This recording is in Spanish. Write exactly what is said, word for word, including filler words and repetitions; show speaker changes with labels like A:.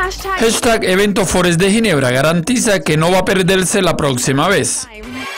A: Hashtag Evento Forest de Ginebra garantiza que no va a perderse la próxima vez.